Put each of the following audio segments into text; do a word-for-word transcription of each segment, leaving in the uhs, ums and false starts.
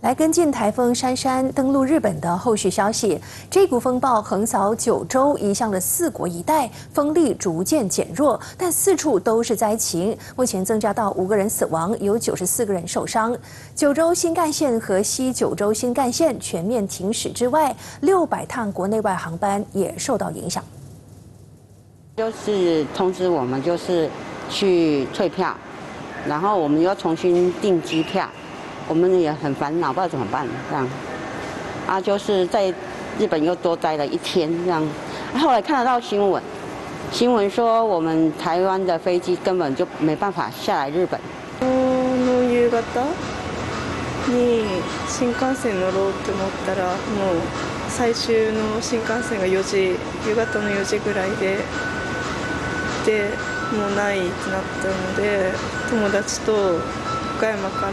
来跟进台风珊珊登陆日本的后续消息。这股风暴横扫九州，移向了四国一带，风力逐渐减弱，但四处都是灾情。目前增加到五个人死亡，有九十四个人受伤。九州新干线和西九州新干线全面停驶之外，六百趟国内外航班也受到影响。 就是通知我们，就是去退票，然后我们又重新订机票。 我们也很烦恼，不知道怎么办这样。啊，就是在日本又多待了一天这样。啊、后来看得到新闻，新闻说我们台湾的飞机根本就没办法下来日本。 の夕方に新幹線乗ろうって思ったら、もう最終の新幹線がよじ、夕方のよじぐらいで、でもうないってなったので、友達と岡山から。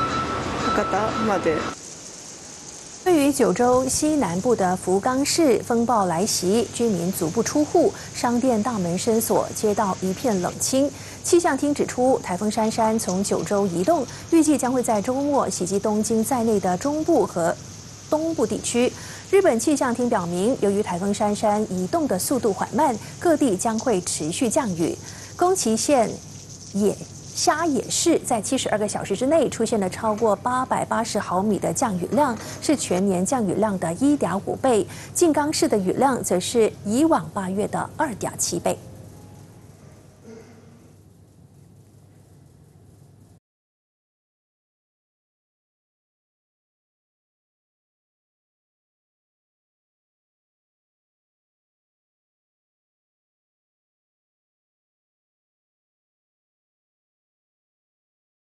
对于九州西南部的福冈市风暴来袭，居民足不出户，商店大门深锁，街道一片冷清。气象厅指出，台风珊珊从九州移动，预计将会在周末袭击东京在内的中部和东部地区。日本气象厅表明，由于台风珊珊移动的速度缓慢，各地将会持续降雨。宫崎县也。 虾野市在七十二个小时之内出现了超过八百八十毫米的降雨量，是全年降雨量的一点五倍。静冈市的雨量则是以往八月的二点七倍。